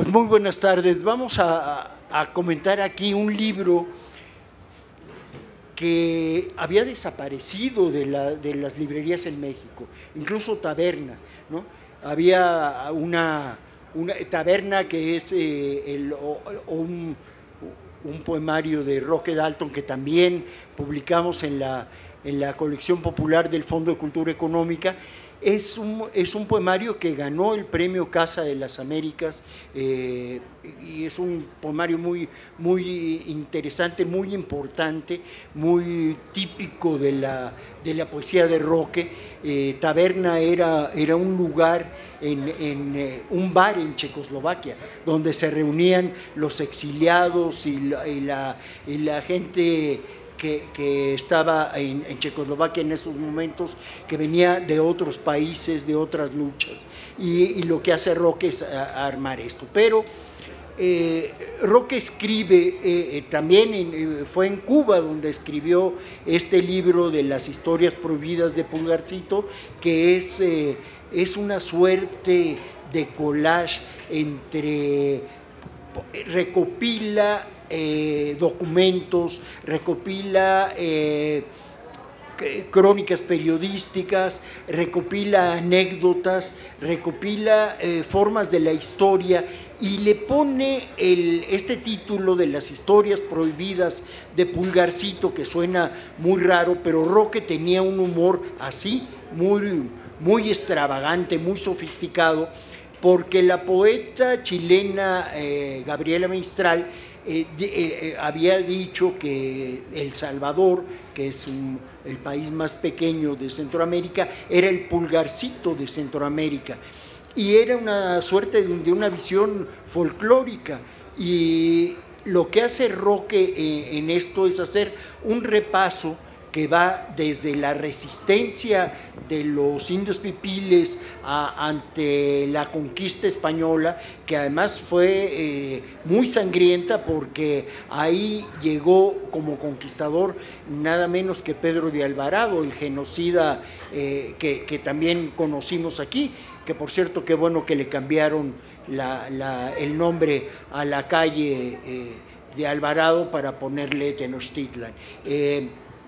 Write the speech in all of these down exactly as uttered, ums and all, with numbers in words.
muy buenas tardes. Vamos a, a comentar aquí un libro que había desaparecido de, la, de las librerías en México, incluso Taberna, ¿no? Había una, una Taberna que es eh, el, o, o un, un poemario de Roque Dalton que también publicamos en la, en la colección popular del Fondo de Cultura Económica. Es un, es un poemario que ganó el premio Casa de las Américas eh, y es un poemario muy, muy interesante, muy importante, muy típico de la, de la poesía de Roque. Eh, Taberna era, era un lugar, en, en eh, un bar en Checoslovaquia, donde se reunían los exiliados y la, y la, y la gente Que, que estaba en, en Checoslovaquia en esos momentos, que venía de otros países, de otras luchas, y, y lo que hace Roque es a, a armar esto. Pero eh, Roque escribe, eh, también en, fue en Cuba donde escribió este libro de las historias prohibidas de Pulgarcito, que es, eh, es una suerte de collage entre, recopila Eh, documentos, recopila eh, crónicas periodísticas, recopila anécdotas, recopila eh, formas de la historia y le pone el, este título de las historias prohibidas de Pulgarcito, que suena muy raro, pero Roque tenía un humor así, muy, muy extravagante, muy sofisticado, porque la poeta chilena eh, Gabriela Mistral Eh, de, eh, había dicho que El Salvador, que es un, el país más pequeño de Centroamérica, era el Pulgarcito de Centroamérica, y era una suerte de, de una visión folclórica. Y lo que hace Roque eh, en esto es hacer un repaso que va desde la resistencia de los indios pipiles a, ante la conquista española, que además fue eh, muy sangrienta, porque ahí llegó como conquistador nada menos que Pedro de Alvarado, el genocida eh, que, que también conocimos aquí, que por cierto qué bueno que le cambiaron la, la, el nombre a la calle eh, de Alvarado para ponerle Tenochtitlan. Eh,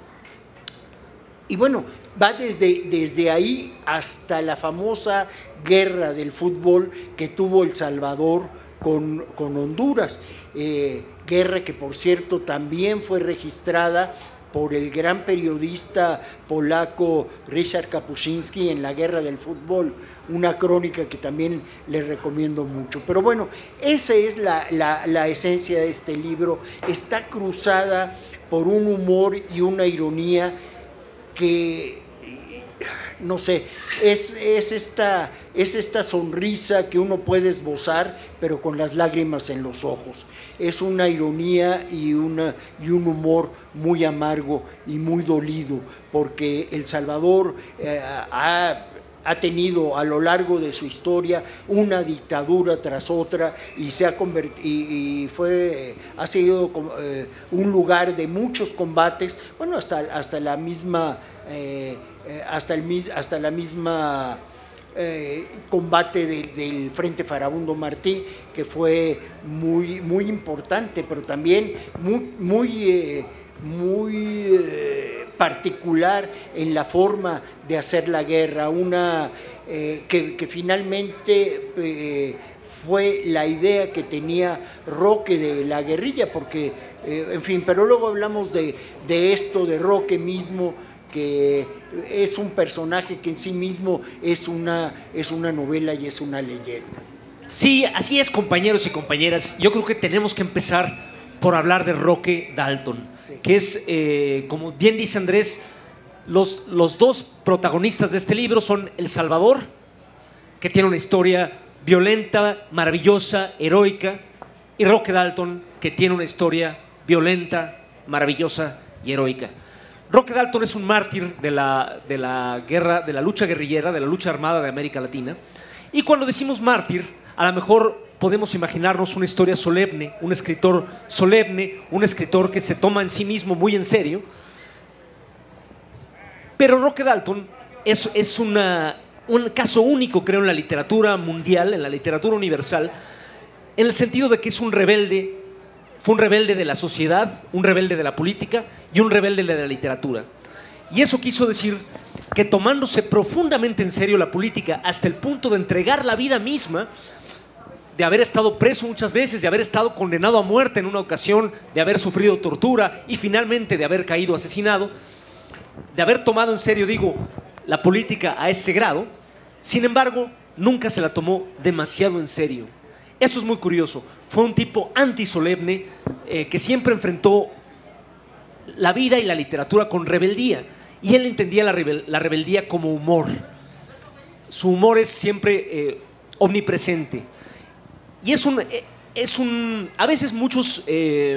Y bueno, va desde, desde ahí hasta la famosa guerra del fútbol que tuvo El Salvador con, con Honduras, eh, guerra que por cierto también fue registrada por el gran periodista polaco Ryszard Kapuscinski en La Guerra del Fútbol, una crónica que también les recomiendo mucho. Pero bueno, esa es la, la, la esencia de este libro, está cruzada por un humor y una ironía que, no sé, es, es, esta, es esta sonrisa que uno puede esbozar, pero con las lágrimas en los ojos. Es una ironía y, una, y un humor muy amargo y muy dolido, porque El Salvador eh, ha... ha tenido a lo largo de su historia una dictadura tras otra y se ha convertido y, y fue ha sido eh, un lugar de muchos combates, bueno, hasta, hasta la misma eh, hasta, el, hasta la misma eh, combate de, del Frente Farabundo Martí, que fue muy, muy importante, pero también muy, muy eh, muy eh, particular en la forma de hacer la guerra, una eh, que, que finalmente eh, fue la idea que tenía Roque de la guerrilla, porque, eh, en fin, pero luego hablamos de, de esto, de Roque mismo, que es un personaje que en sí mismo es una, es una novela y es una leyenda. Sí, así es, compañeros y compañeras. Yo creo que tenemos que empezar por hablar de Roque Dalton, sí, que es, eh, como bien dice Andrés, los, los dos protagonistas de este libro son El Salvador, que tiene una historia violenta, maravillosa, heroica, y Roque Dalton, que tiene una historia violenta, maravillosa y heroica. Roque Dalton es un mártir de la, de la guerra, de la lucha guerrillera, de la lucha armada de América Latina, y cuando decimos mártir, a lo mejor podemos imaginarnos una historia solemne, un escritor solemne, un escritor que se toma en sí mismo muy en serio. Pero Roque Dalton es, es una, un caso único, creo, en la literatura mundial, en la literatura universal, en el sentido de que es un rebelde, fue un rebelde de la sociedad, un rebelde de la política y un rebelde de la literatura. Y eso quiso decir que tomándose profundamente en serio la política hasta el punto de entregar la vida misma, de haber estado preso muchas veces, de haber estado condenado a muerte en una ocasión, de haber sufrido tortura y finalmente de haber caído asesinado, de haber tomado en serio, digo, la política a ese grado, sin embargo, nunca se la tomó demasiado en serio. Esto es muy curioso. Fue un tipo antisolemne eh, que siempre enfrentó la vida y la literatura con rebeldía. Y él entendía la, rebel la rebeldía como humor. Su humor es siempre eh, omnipresente. Y es un, eh, es un... A veces muchos eh,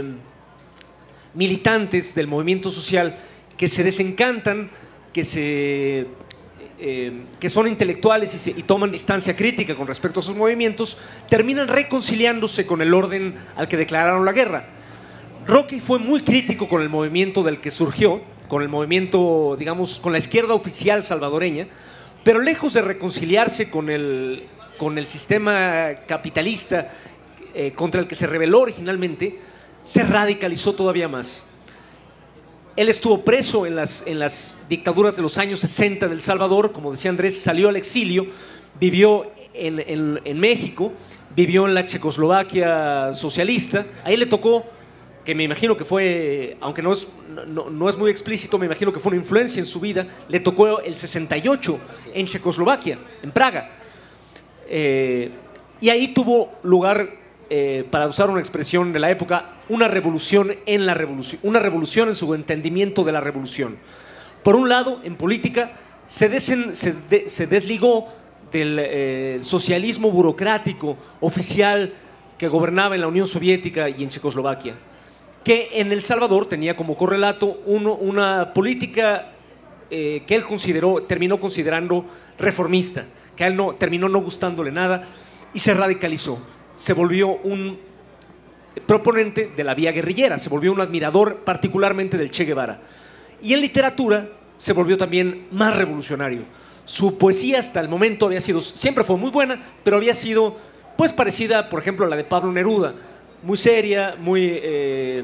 militantes del movimiento social que se desencantan, que se... Eh, que son intelectuales y, se, y toman distancia crítica con respecto a sus movimientos, terminan reconciliándose con el orden al que declararon la guerra. Roque fue muy crítico con el movimiento del que surgió, con el movimiento, digamos, con la izquierda oficial salvadoreña, pero lejos de reconciliarse con el, con el sistema capitalista eh, contra el que se rebeló originalmente, se radicalizó todavía más. Él estuvo preso en las, en las dictaduras de los años sesenta del Salvador, como decía Andrés, salió al exilio, vivió en, en, en México, vivió en la Checoslovaquia socialista. Ahí le tocó, que me imagino que fue, aunque no es, no, no es muy explícito, me imagino que fue una influencia en su vida, le tocó el sesenta y ocho en Checoslovaquia, en Praga. Eh, y ahí tuvo lugar, eh, para usar una expresión de la época, una revolución en la revolución, una revolución en su entendimiento de la revolución. Por un lado, en política, se, desen, se, de, se desligó del eh, socialismo burocrático oficial que gobernaba en la Unión Soviética y en Checoslovaquia, que en El Salvador tenía como correlato uno, una política eh, que él consideró, terminó considerando reformista, que a él no, terminó no gustándole nada y se radicalizó. Se volvió un proponente de la vía guerrillera, se volvió un admirador particularmente del Che Guevara. Y en literatura se volvió también más revolucionario. Su poesía hasta el momento había sido, siempre fue muy buena, pero había sido pues parecida, por ejemplo, a la de Pablo Neruda, muy seria, muy, eh,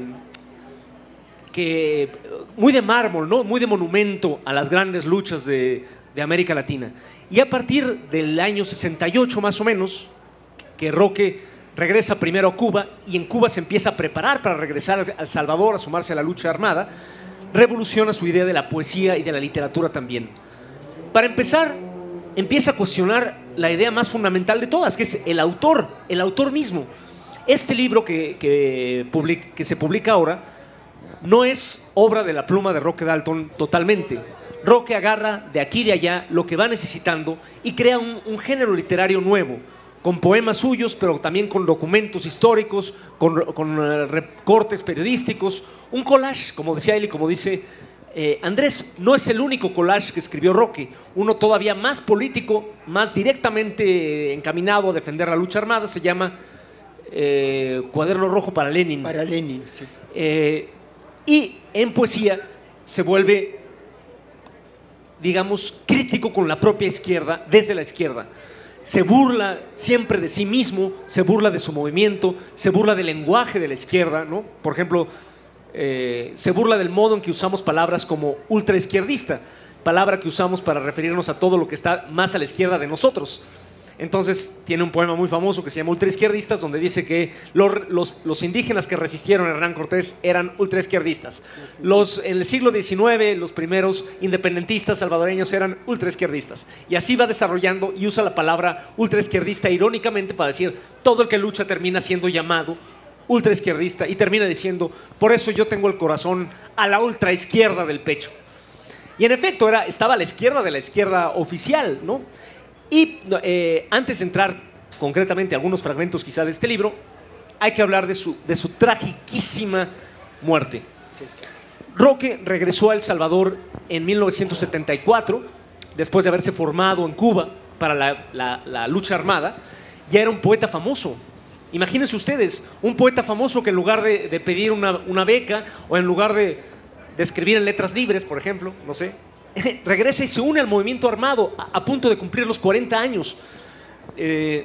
que, muy de mármol, ¿no? Muy de monumento a las grandes luchas de, de América Latina. Y a partir del año sesenta y ocho más o menos, que Roque regresa primero a Cuba y en Cuba se empieza a preparar para regresar a El Salvador, a sumarse a la lucha armada, revoluciona su idea de la poesía y de la literatura también. Para empezar, empieza a cuestionar la idea más fundamental de todas, que es el autor, el autor mismo. Este libro que, que, public, que se publica ahora no es obra de la pluma de Roque Dalton totalmente. Roque agarra de aquí y de allá lo que va necesitando y crea un, un género literario nuevo, con poemas suyos, pero también con documentos históricos, con, con uh, recortes periodísticos, un collage, como decía él y como dice eh, Andrés, no es el único collage que escribió Roque, uno todavía más político, más directamente encaminado a defender la lucha armada, se llama eh, Cuaderno Rojo para Lenin. Para Lenin, sí. Eh, y en poesía se vuelve, digamos, crítico con la propia izquierda, desde la izquierda. Se burla siempre de sí mismo, se burla de su movimiento, se burla del lenguaje de la izquierda, ¿no? Por ejemplo, eh, se burla del modo en que usamos palabras como ultraizquierdista, palabra que usamos para referirnos a todo lo que está más a la izquierda de nosotros. Entonces tiene un poema muy famoso que se llama Ultraizquierdistas, donde dice que los, los, los indígenas que resistieron a Hernán Cortés eran ultraizquierdistas. Los, en el siglo diecinueve, los primeros independentistas salvadoreños eran ultraizquierdistas. Y así va desarrollando y usa la palabra ultraizquierdista irónicamente para decir todo el que lucha termina siendo llamado ultraizquierdista y termina diciendo, por eso yo tengo el corazón a la ultraizquierda del pecho. Y en efecto era, estaba a la izquierda de la izquierda oficial, ¿no? Y eh, antes de entrar concretamente a algunos fragmentos quizá de este libro, hay que hablar de su, de su tragiquísima muerte. Sí. Roque regresó a El Salvador en mil novecientos setenta y cuatro, después de haberse formado en Cuba para la, la, la lucha armada. Ya era un poeta famoso. Imagínense ustedes, un poeta famoso que en lugar de, de pedir una, una beca o en lugar de, de escribir en letras libres, por ejemplo, no sé, regresa y se une al movimiento armado a, a punto de cumplir los cuarenta años. Eh,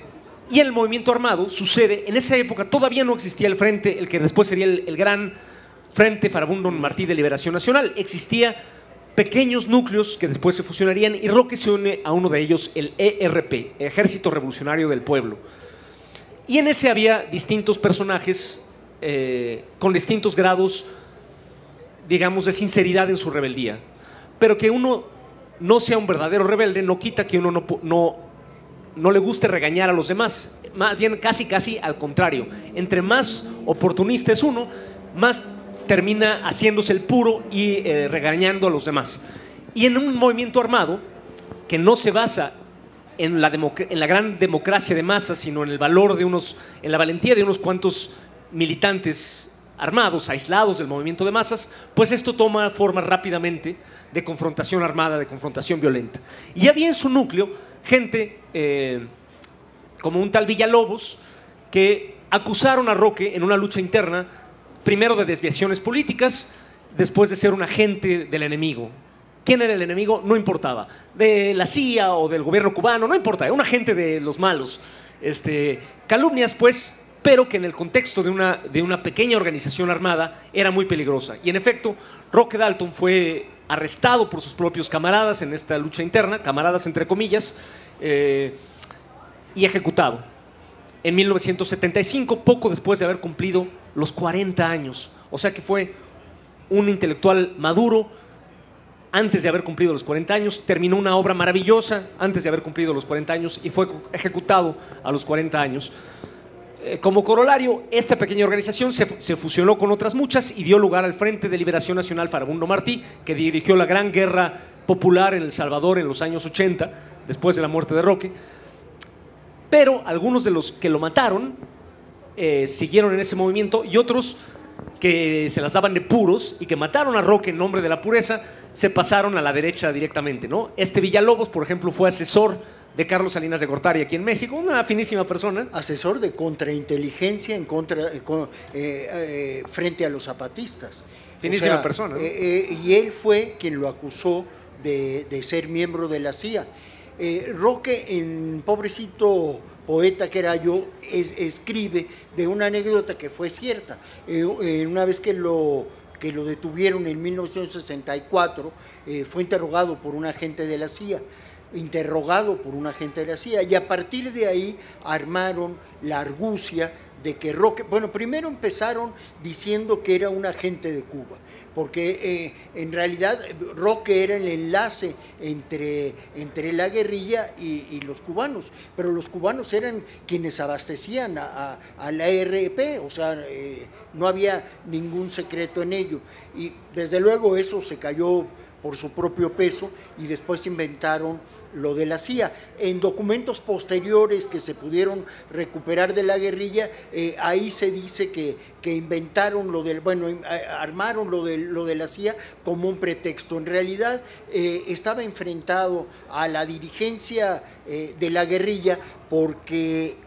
Y en el movimiento armado sucede, en esa época todavía no existía el frente, el que después sería el, el gran Frente Farabundo Martí de Liberación Nacional. Existía pequeños núcleos que después se fusionarían y Roque se une a uno de ellos, el E R P, Ejército Revolucionario del Pueblo. Y en ese había distintos personajes eh, con distintos grados, digamos, de sinceridad en su rebeldía. Pero que uno no sea un verdadero rebelde no quita que uno no, no, no le guste regañar a los demás. Más bien, casi, casi al contrario. Entre más oportunista es uno, más termina haciéndose el puro y eh, regañando a los demás. Y en un movimiento armado que no se basa en la, en la gran democracia de masas, sino en el valor de unos, en la valentía de unos cuantos militantes armados, aislados del movimiento de masas, pues esto toma forma rápidamente de confrontación armada, de confrontación violenta. Y había en su núcleo gente eh, como un tal Villalobos que acusaron a Roque en una lucha interna, primero de desviaciones políticas, después de ser un agente del enemigo. ¿Quién era el enemigo? No importaba. De la C I A o del gobierno cubano, no importa, era un agente de los malos. Este, calumnias, pues, pero que en el contexto de una, de una pequeña organización armada era muy peligrosa. Y en efecto, Roque Dalton fue arrestado por sus propios camaradas en esta lucha interna, camaradas entre comillas, eh, y ejecutado en mil novecientos setenta y cinco, poco después de haber cumplido los cuarenta años. O sea que fue un intelectual maduro antes de haber cumplido los cuarenta años, terminó una obra maravillosa antes de haber cumplido los cuarenta años y fue ejecutado a los cuarenta años. Eh, como corolario, esta pequeña organización se, se fusionó con otras muchas y dio lugar al Frente de Liberación Nacional Farabundo Martí, que dirigió la gran guerra popular en El Salvador en los años ochenta, después de la muerte de Roque. Pero algunos de los que lo mataron eh, siguieron en ese movimiento y otros que se las daban de puros y que mataron a Roque en nombre de la pureza, se pasaron a la derecha directamente, ¿no? Este Villalobos, por ejemplo, fue asesor de Carlos Salinas de Gortari aquí en México, una finísima persona. Asesor de contrainteligencia en contra, eh, con, eh, eh, frente a los zapatistas. Finísima o sea, persona, ¿no? eh, eh, y él fue quien lo acusó de, de ser miembro de la C I A. Eh, Roque, en pobrecito poeta que era yo, es, escribe de una anécdota que fue cierta. Eh, eh, una vez que lo, que lo detuvieron en mil novecientos sesenta y cuatro, eh, fue interrogado por un agente de la C I A, interrogado por un agente de la C I A, y a partir de ahí armaron la argucia de que Roque, bueno, primero empezaron diciendo que era un agente de Cuba, porque eh, en realidad Roque era el enlace entre, entre la guerrilla y, y los cubanos, pero los cubanos eran quienes abastecían a, a, a la E R P, o sea, eh, no había ningún secreto en ello, y desde luego eso se cayó por su propio peso y después inventaron lo de la C I A. En documentos posteriores que se pudieron recuperar de la guerrilla, eh, ahí se dice que, que inventaron lo del, bueno, armaron lo de, lo de la C I A como un pretexto. En realidad eh, estaba enfrentado a la dirigencia eh, de la guerrilla porque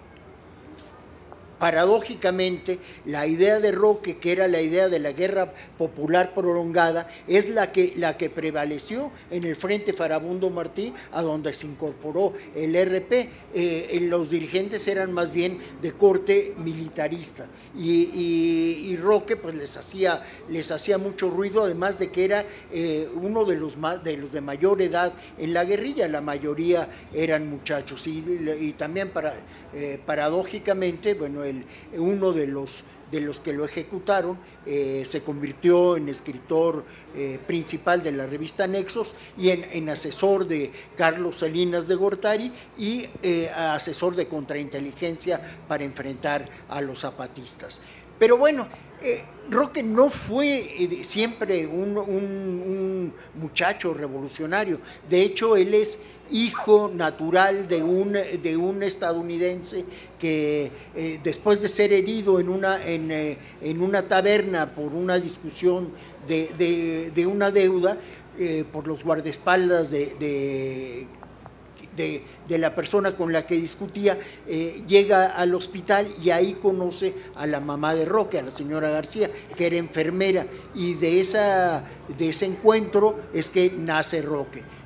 paradójicamente, la idea de Roque, que era la idea de la guerra popular prolongada, es la que, la que prevaleció en el Frente Farabundo Martí, a donde se incorporó el E R P. Eh, los dirigentes eran más bien de corte militarista y, y, y Roque pues les hacía, les hacía mucho ruido, además de que era eh, uno de los, más, de los de mayor edad en la guerrilla, la mayoría eran muchachos y, y también para, eh, paradójicamente, bueno, El, uno de los, de los que lo ejecutaron eh, se convirtió en escritor eh, principal de la revista Nexos y en, en asesor de Carlos Salinas de Gortari y eh, asesor de contrainteligencia para enfrentar a los zapatistas. Pero bueno, eh, Roque no fue eh, siempre un, un, un muchacho revolucionario. De hecho, él es hijo natural de un, de un estadounidense que eh, después de ser herido en una, en, eh, en una taberna por una discusión de, de, de una deuda eh, por los guardaespaldas de, de De, de la persona con la que discutía, eh, llega al hospital y ahí conoce a la mamá de Roque, a la señora García, que era enfermera, y de, esa, de ese encuentro es que nace Roque.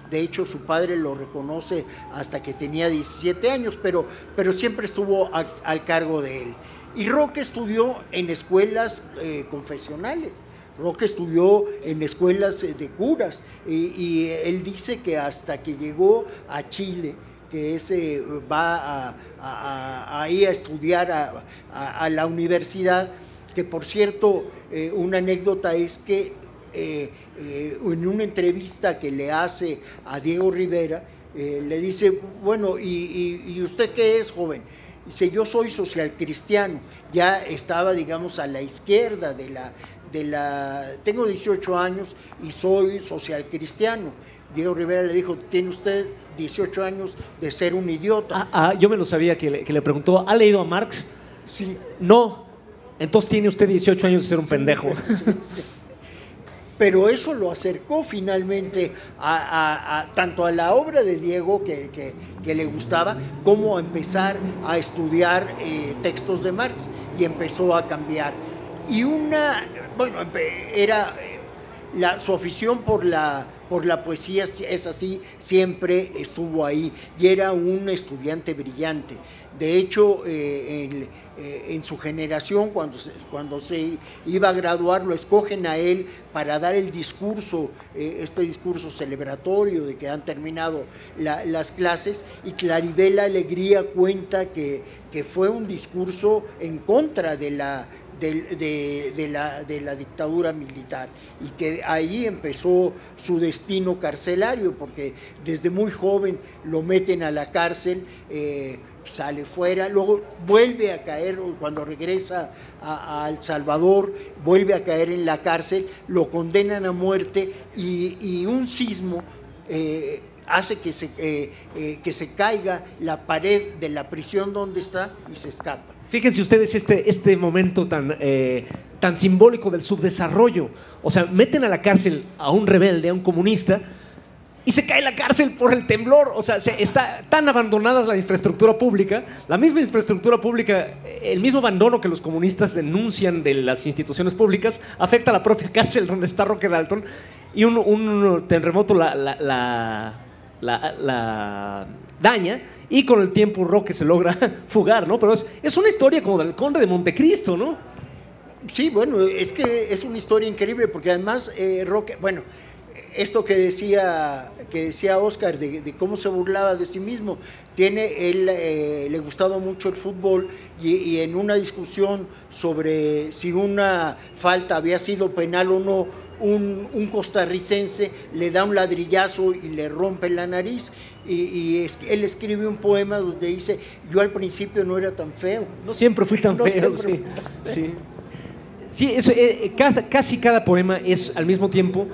De hecho, su padre lo reconoce hasta que tenía diecisiete años, pero, pero siempre estuvo a, al cargo de él. Y Roque estudió en escuelas eh, confesionales. Roque estudió en escuelas de curas y, y él dice que hasta que llegó a Chile, que ese va a, a, a, ahí a estudiar a, a, a la universidad, que por cierto, eh, una anécdota es que eh, eh, en una entrevista que le hace a Diego Rivera, eh, le dice, bueno, ¿y, y, y usted qué es, joven? Dice, yo soy socialcristiano, ya estaba, digamos, a la izquierda de la, de la, tengo dieciocho años y soy socialcristiano. Diego Rivera le dijo, tiene usted dieciocho años de ser un idiota. Ah, ah, yo me lo sabía que le, que le preguntó, ¿ha leído a Marx? Sí. No, entonces tiene usted dieciocho años de ser un sí, pendejo. Sí, sí. Pero eso lo acercó finalmente a, a, a, tanto a la obra de Diego, que, que, que le gustaba, como a empezar a estudiar eh, textos de Marx, y empezó a cambiar. Y una, bueno, era la, su afición por la, por la poesía es así, siempre estuvo ahí, y era un estudiante brillante. De hecho, eh, en, eh, en su generación, cuando se, cuando se iba a graduar, lo escogen a él para dar el discurso, eh, este discurso celebratorio de que han terminado la, las clases, y Claribel Alegría cuenta que, que fue un discurso en contra de la, de, de, de, la, de la dictadura militar, y que ahí empezó su destino carcelario, porque desde muy joven lo meten a la cárcel, eh, sale fuera, luego vuelve a caer, cuando regresa a, a El Salvador, vuelve a caer en la cárcel, lo condenan a muerte, y, y un sismo eh, hace que se, eh, eh, que se caiga la pared de la prisión donde está y se escapa. Fíjense ustedes este, este momento tan, eh, tan simbólico del subdesarrollo. O sea, meten a la cárcel a un rebelde, a un comunista, y se cae la cárcel por el temblor. O sea, se, está tan abandonada la infraestructura pública, la misma infraestructura pública, el mismo abandono que los comunistas denuncian de las instituciones públicas, afecta a la propia cárcel donde está Roque Dalton, y un, un terremoto la, la, la, la, la daña, y con el tiempo Roque se logra fugar, ¿no? Pero es, es una historia como del Conde de Montecristo, ¿no? Sí, bueno, es que es una historia increíble, porque además eh, Roque, bueno, esto que decía, que decía Oscar, de, de cómo se burlaba de sí mismo, tiene, él eh, le gustaba mucho el fútbol, y, y en una discusión sobre si una falta había sido penal o no, un, un costarricense le da un ladrillazo y le rompe la nariz, y, y es, él escribe un poema donde dice, yo al principio no era tan feo. No siempre fui tan no feo, siempre sí. Sí, sí es, eh, casi, casi cada poema es al mismo tiempo...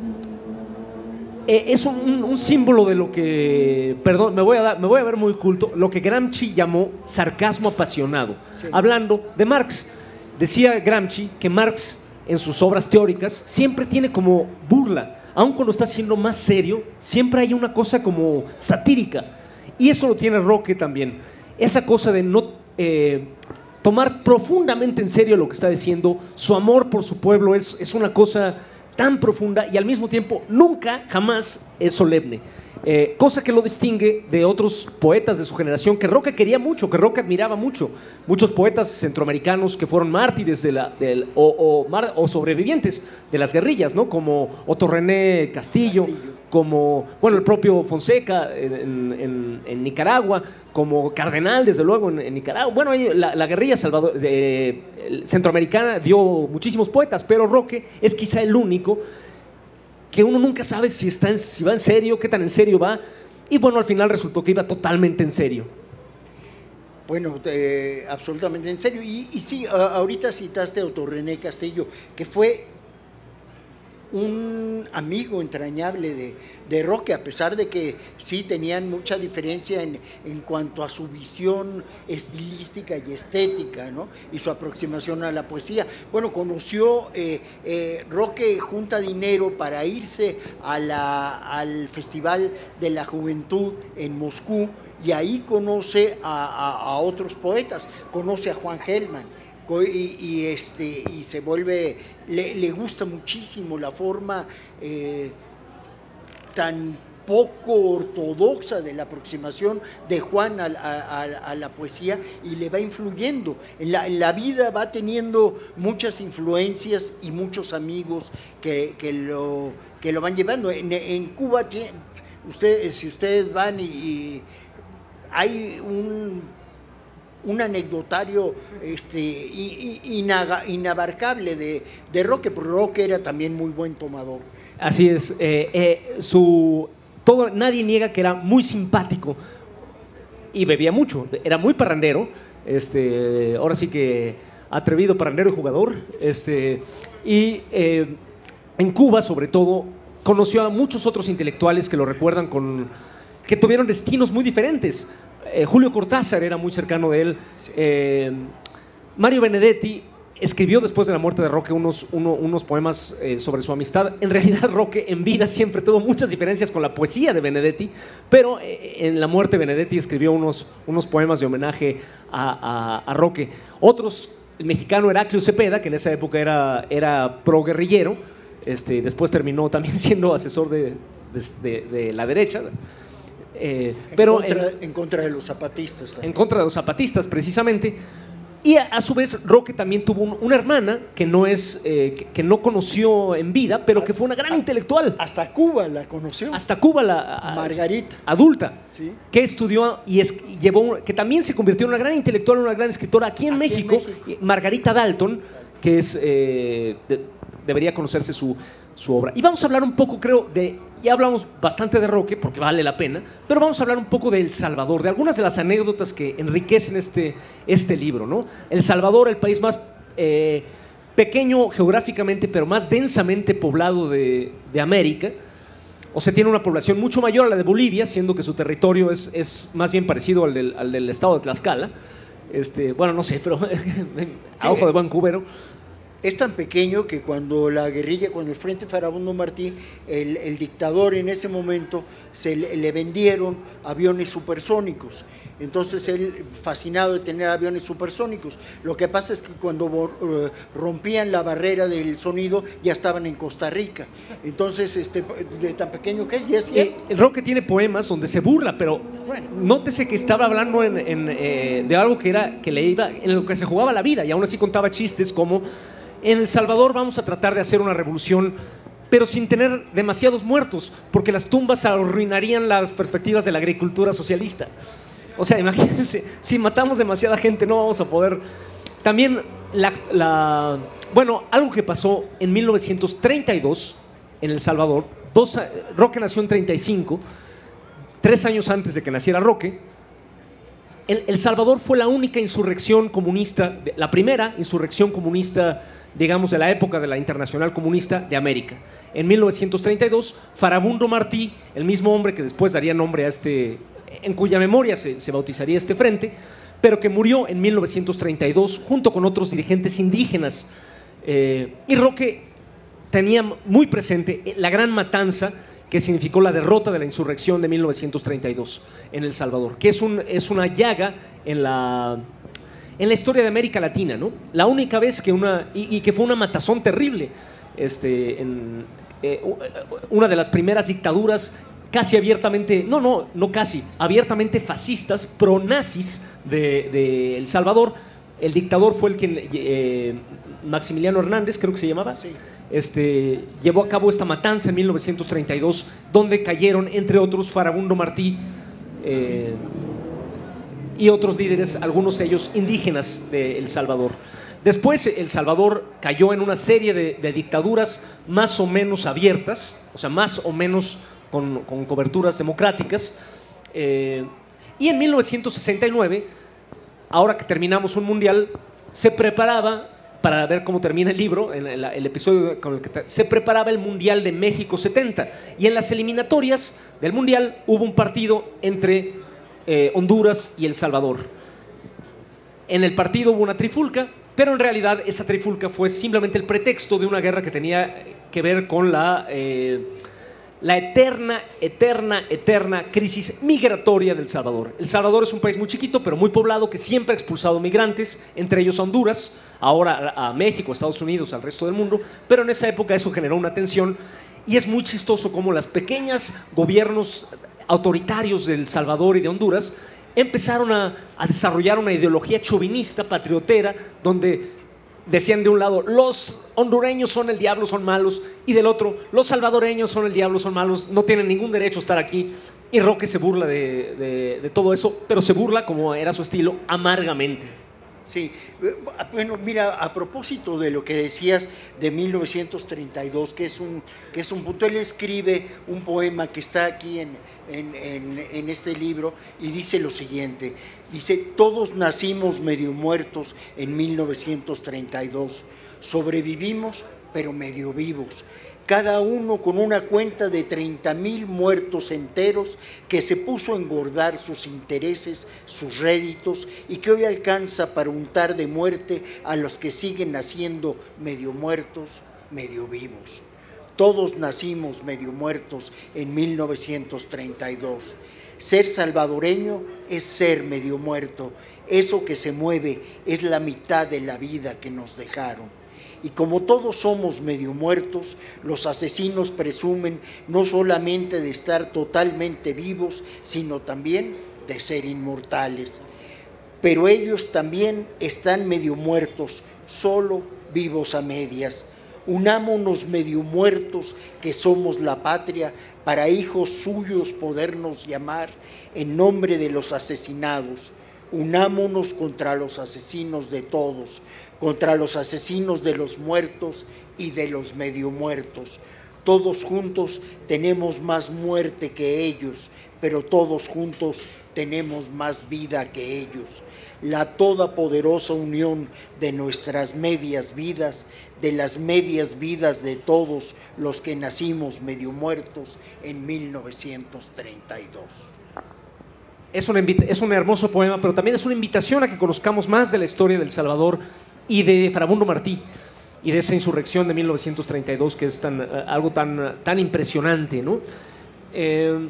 Eh, es un, un símbolo de lo que, perdón, me voy, a dar, me voy a ver muy culto, lo que Gramsci llamó sarcasmo apasionado, sí. Hablando de Marx. Decía Gramsci que Marx, en sus obras teóricas, siempre tiene como burla, aun cuando está siendo más serio, siempre hay una cosa como satírica, y eso lo tiene Roque también, esa cosa de no eh, tomar profundamente en serio lo que está diciendo. Su amor por su pueblo es, es una cosa tan profunda, y al mismo tiempo nunca, jamás es solemne, eh, cosa que lo distingue de otros poetas de su generación que Roque quería mucho, que Roque admiraba mucho. Muchos poetas centroamericanos que fueron mártires de la, del, o, o, mar, o sobrevivientes de las guerrillas, ¿no? Como Otto René Castillo, Castillo. como bueno, el propio Fonseca en, en, en Nicaragua, como Cardenal, desde luego, en, en Nicaragua. Bueno, la, la guerrilla salvador, eh, centroamericana dio muchísimos poetas, pero Roque es quizá el único que uno nunca sabe si, está en, si va en serio, qué tan en serio va, y bueno, al final resultó que iba totalmente en serio. Bueno, eh, absolutamente en serio, y, y sí, a, ahorita citaste a Otto René Castillo, que fue un amigo entrañable de, de Roque, a pesar de que sí tenían mucha diferencia en, en cuanto a su visión estilística y estética, ¿no? Y su aproximación a la poesía. Bueno, conoció, eh, eh, Roque junta dinero para irse a la, al Festival de la Juventud en Moscú, y ahí conoce a, a, a otros poetas, conoce a Juan Gelman. Y, y, este, y se vuelve, le, le gusta muchísimo la forma eh, tan poco ortodoxa de la aproximación de Juan a, a, a la poesía y le va influyendo. En la, en la vida va teniendo muchas influencias y muchos amigos que, que, lo, que lo van llevando. En, en Cuba, tiene, ustedes, si ustedes van y, y hay un, un anecdotario este, inaga, inabarcable de, de Roque, porque Roque era también muy buen tomador. Así es, eh, eh, su... Todo, nadie niega que era muy simpático y bebía mucho, era muy parrandero, este, ahora sí que atrevido, parrandero y jugador, este, y eh, en Cuba sobre todo conoció a muchos otros intelectuales que lo recuerdan con, que tuvieron destinos muy diferentes. eh, Julio Cortázar era muy cercano de él, sí. eh, Mario Benedetti escribió después de la muerte de Roque unos, uno, unos poemas eh, sobre su amistad. En realidad Roque en vida siempre tuvo muchas diferencias con la poesía de Benedetti, pero eh, en la muerte Benedetti escribió unos, unos poemas de homenaje a, a, a Roque. Otros, el mexicano Heraclio Cepeda, que en esa época era, era pro-guerrillero, este, después terminó también siendo asesor de, de, de, de la derecha. Eh, en, pero contra, en, en contra de los zapatistas también. En contra de los zapatistas, precisamente. Y a, a su vez Roque también tuvo un, una hermana que no, es, eh, que, que no conoció en vida, pero que fue una gran a, intelectual. Hasta Cuba la conoció. Hasta Cuba la a, Margarita. Adulta. ¿Sí? Que estudió y, es, y llevó, que también se convirtió en una gran intelectual, una gran escritora aquí en, aquí México, en México. Margarita Dalton, que es eh, de, debería conocerse su, su obra. Y vamos a hablar un poco, creo, de... Ya hablamos bastante de Roque, porque vale la pena, pero vamos a hablar un poco de El Salvador, de algunas de las anécdotas que enriquecen este, este libro, ¿no? El Salvador, el país más eh, pequeño geográficamente, pero más densamente poblado de, de América. O sea, tiene una población mucho mayor a la de Bolivia, siendo que su territorio es, es más bien parecido al del, al del estado de Tlaxcala. Este, bueno, no sé, pero a sí, ojo de buen cubero. Es tan pequeño que cuando la guerrilla, cuando el Frente Farabundo Martí, el, el dictador en ese momento, se le, le vendieron aviones supersónicos. Entonces él, fascinado de tener aviones supersónicos, lo que pasa es que cuando uh, rompían la barrera del sonido, ya estaban en Costa Rica. Entonces, este, de tan pequeño que es, y es eh, el Roque tiene poemas donde se burla, pero bueno, nótese que estaba hablando en, en, eh, de algo que, era, que le iba, en lo que se jugaba la vida, y aún así contaba chistes como: en El Salvador vamos a tratar de hacer una revolución, pero sin tener demasiados muertos, porque las tumbas arruinarían las perspectivas de la agricultura socialista. O sea, imagínense, si matamos demasiada gente no vamos a poder. También, la, la, bueno, algo que pasó en mil novecientos treinta y dos en El Salvador, dos, Roque nació en treinta y cinco, tres años antes de que naciera Roque. El, El Salvador fue la única insurrección comunista, la primera insurrección comunista, digamos, de la época de la Internacional Comunista de América. En mil novecientos treinta y dos, Farabundo Martí, el mismo hombre que después daría nombre a este, en cuya memoria se, se bautizaría este frente, pero que murió en mil novecientos treinta y dos junto con otros dirigentes indígenas. Eh, y Roque tenía muy presente la gran matanza que significó la derrota de la insurrección de mil novecientos treinta y dos en El Salvador, que es, un, es una llaga en la... en la historia de América Latina, ¿no? La única vez que una... y, y que fue una matazón terrible, este, en, eh, una de las primeras dictaduras casi abiertamente, no, no, no casi, abiertamente fascistas, pro-nazis de, de El Salvador. El dictador fue el que, eh, Maximiliano Hernández, creo que se llamaba, sí. este, llevó a cabo esta matanza en mil novecientos treinta y dos, donde cayeron, entre otros, Farabundo Martí, eh, y otros líderes, algunos de ellos indígenas de El Salvador. Después El Salvador cayó en una serie de, de dictaduras más o menos abiertas, o sea, más o menos con, con coberturas democráticas, eh, y en mil novecientos sesenta y nueve, ahora que terminamos un mundial, se preparaba, para ver cómo termina el libro, en el, el episodio con el que se preparaba el Mundial de México setenta, y en las eliminatorias del mundial hubo un partido entre Eh, Honduras y El Salvador. En el partido hubo una trifulca, pero en realidad esa trifulca fue simplemente el pretexto de una guerra que tenía que ver con la, eh, la eterna, eterna, eterna crisis migratoria del Salvador. El Salvador es un país muy chiquito, pero muy poblado, que siempre ha expulsado migrantes, entre ellos a Honduras, ahora a México, a Estados Unidos, al resto del mundo, pero en esa época eso generó una tensión. Y es muy chistoso cómo los pequeños gobiernos autoritarios de El Salvador y de Honduras empezaron a, a desarrollar una ideología chauvinista, patriotera, donde decían de un lado, los hondureños son el diablo, son malos, y del otro, los salvadoreños son el diablo, son malos, no tienen ningún derecho a estar aquí. Y Roque se burla de, de, de todo eso, pero se burla, como era su estilo, amargamente. Sí, bueno, mira, a propósito de lo que decías de mil novecientos treinta y dos, que es un, que es un punto, él escribe un poema que está aquí en, en, en, en este libro y dice lo siguiente, dice, todos nacimos medio muertos en mil novecientos treinta y dos, sobrevivimos pero medio vivos, cada uno con una cuenta de treinta mil muertos enteros que se puso a engordar sus intereses, sus réditos y que hoy alcanza para untar de muerte a los que siguen naciendo medio muertos, medio vivos. Todos nacimos medio muertos en mil novecientos treinta y dos. Ser salvadoreño es ser medio muerto. Eso que se mueve es la mitad de la vida que nos dejaron. Y como todos somos medio muertos, los asesinos presumen no solamente de estar totalmente vivos, sino también de ser inmortales. Pero ellos también están medio muertos, solo vivos a medias. Unámonos medio muertos que somos la patria, para hijos suyos podernos llamar en nombre de los asesinados. Unámonos contra los asesinos de todos, contra los asesinos de los muertos y de los medio muertos. Todos juntos tenemos más muerte que ellos, pero todos juntos tenemos más vida que ellos. La todopoderosa unión de nuestras medias vidas, de las medias vidas de todos los que nacimos medio muertos en mil novecientos treinta y dos. Es, una, es un hermoso poema, pero también es una invitación a que conozcamos más de la historia de El Salvador y de Farabundo Martí y de esa insurrección de mil novecientos treinta y dos que es tan, algo tan, tan impresionante, ¿no? Eh,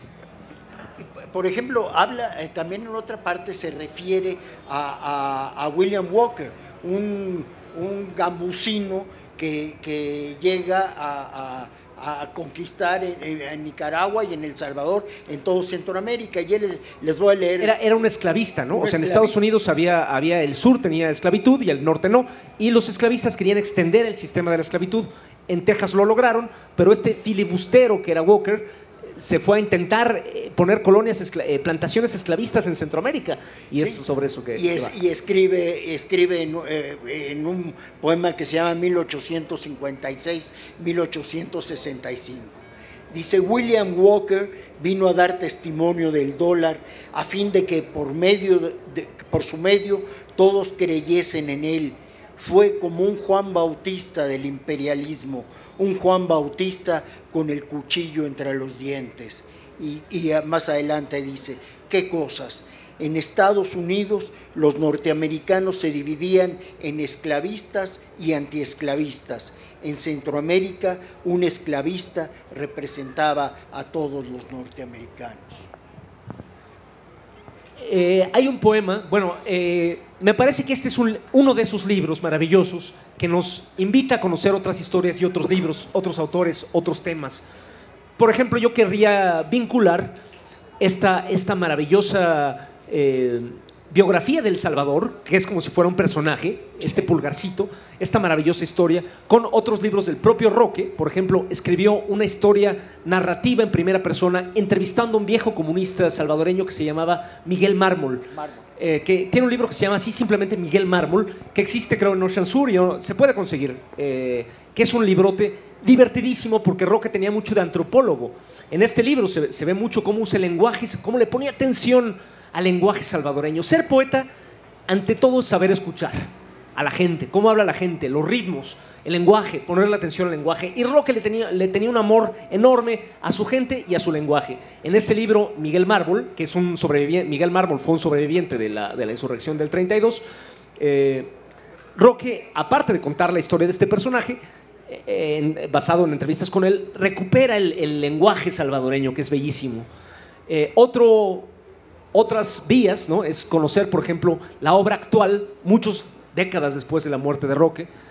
Por ejemplo, habla, eh, también en otra parte se refiere a, a, a William Walker, un, un gambusino que, que llega a, a a conquistar en, en Nicaragua y en El Salvador, en todo Centroamérica, y les, les voy a leer. Era, era un esclavista, ¿no? Un o sea, en esclavista. Estados Unidos había, había el sur tenía esclavitud y el norte no, y los esclavistas querían extender el sistema de la esclavitud. En Texas lo lograron, pero este filibustero que era Walker se fue a intentar poner colonias, escla eh, plantaciones esclavistas en Centroamérica, y es sí. sobre eso que, y, es, que y escribe, escribe en, eh, en un poema que se llama mil ochocientos cincuenta y seis a mil ochocientos sesenta y cinco. Dice, William Walker vino a dar testimonio del dólar a fin de que por, medio de, de, por su medio todos creyesen en él. Fue como un Juan Bautista del imperialismo, un Juan Bautista con el cuchillo entre los dientes. Y, y más adelante dice, ¿qué cosas? En Estados Unidos los norteamericanos se dividían en esclavistas y antiesclavistas. En Centroamérica un esclavista representaba a todos los norteamericanos. Eh, hay un poema, bueno, eh, me parece que este es un, uno de esos libros maravillosos que nos invita a conocer otras historias y otros libros, otros autores, otros temas. Por ejemplo, yo querría vincular esta, esta maravillosa eh, biografía de El Salvador, que es como si fuera un personaje, este pulgarcito, esta maravillosa historia, con otros libros del propio Roque. Por ejemplo, escribió una historia narrativa en primera persona, entrevistando a un viejo comunista salvadoreño que se llamaba Miguel Mármol, Mármol. Eh, que tiene un libro que se llama así simplemente Miguel Mármol, que existe creo en Ocean Sur y se puede conseguir, eh, que es un librote divertidísimo porque Roque tenía mucho de antropólogo. En este libro se, se ve mucho cómo usa el lenguaje, cómo le ponía atención al lenguaje salvadoreño. Ser poeta, ante todo, es saber escuchar a la gente, cómo habla la gente, los ritmos, el lenguaje, ponerle atención al lenguaje. Y Roque le tenía, le tenía un amor enorme a su gente y a su lenguaje. En este libro, Miguel Mármol, que es un sobreviviente, Miguel Mármol fue un sobreviviente de la, de la insurrección del treinta y dos, eh, Roque, aparte de contar la historia de este personaje, eh, en, basado en entrevistas con él, recupera el, el lenguaje salvadoreño, que es bellísimo. Eh, otro... Otras vías, ¿no? Es conocer, por ejemplo, la obra actual, muchas décadas después de la muerte de Roque,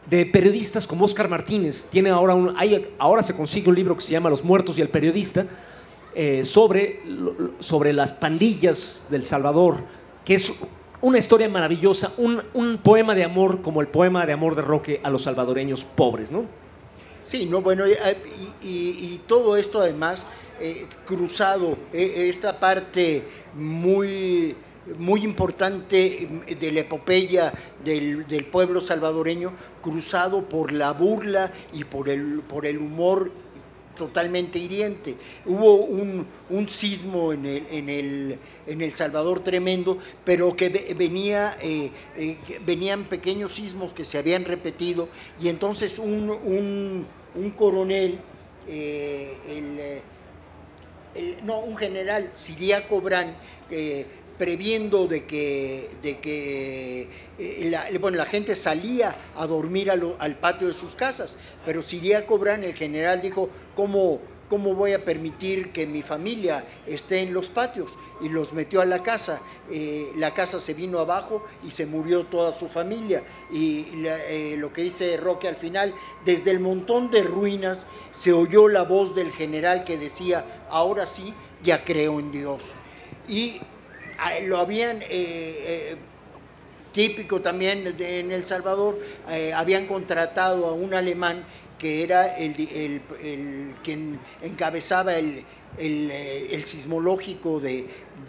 de periodistas como Óscar Martínez. Tiene ahora, un, hay, ahora se consigue un libro que se llama Los muertos y el periodista, eh, sobre, sobre las pandillas del Salvador, que es una historia maravillosa, un, un poema de amor como el poema de amor de Roque a los salvadoreños pobres, ¿no? Sí, no, bueno, y, y, y todo esto además eh, cruzado, eh, esta parte muy, muy importante de la epopeya del, del pueblo salvadoreño, cruzado por la burla y por el, por el humor totalmente hiriente. Hubo un, un sismo en el, en, el, en El Salvador tremendo, pero que venía, eh, eh, venían pequeños sismos que se habían repetido, y entonces un, un, un coronel, eh, el, el, no, un general, Siriaco Brand, eh, previendo de que, de que eh, la, bueno, la gente salía a dormir a lo, al patio de sus casas, pero Siriaco Brand, el general, dijo, ¿cómo, ¿cómo voy a permitir que mi familia esté en los patios? Y los metió a la casa. Eh, la casa se vino abajo y se murió toda su familia. Y la, eh, lo que dice Roque al final, desde el montón de ruinas se oyó la voz del general que decía, ahora sí, ya creo en Dios. Y lo habían, eh, eh, típico también de, en El Salvador, eh, habían contratado a un alemán que era el, el, el quien encabezaba el, el, el sismológico de,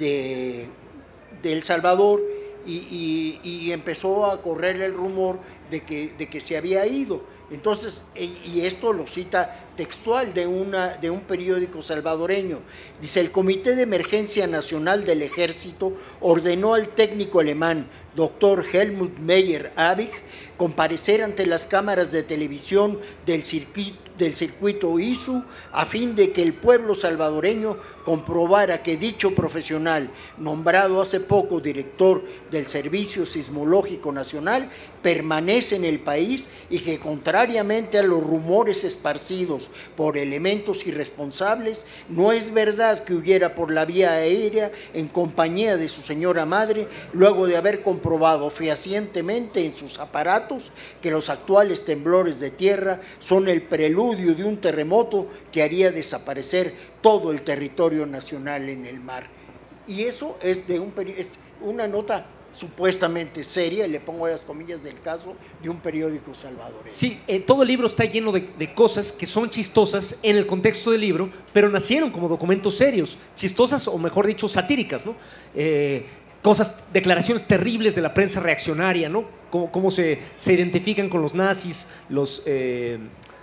de, de El Salvador, y, y, y empezó a correr el rumor de que, de que se había ido. Entonces, y esto lo cita textual de, una, de un periódico salvadoreño, dice, el Comité de Emergencia Nacional del Ejército ordenó al técnico alemán, doctor Helmut Meyer-Abig, comparecer ante las cámaras de televisión del circuito, del circuito I S U a fin de que el pueblo salvadoreño comprobara que dicho profesional, nombrado hace poco director del Servicio Sismológico Nacional, permanece en el país y que, contrariamente a los rumores esparcidos por elementos irresponsables, no es verdad que huyera por la vía aérea en compañía de su señora madre, luego de haber comprobado fehacientemente en sus aparatos que los actuales temblores de tierra son el preludio de un terremoto que haría desaparecer todo el territorio nacional en el mar. Y eso es, de un, es una nota supuestamente seria, le pongo las comillas del caso, de un periódico salvadoreño. Sí, eh, todo el libro está lleno de, de cosas que son chistosas en el contexto del libro, pero nacieron como documentos serios, chistosas o mejor dicho satíricas, ¿no? Eh, cosas, declaraciones terribles de la prensa reaccionaria, ¿no? Cómo, cómo se, se identifican con los nazis, los... Eh,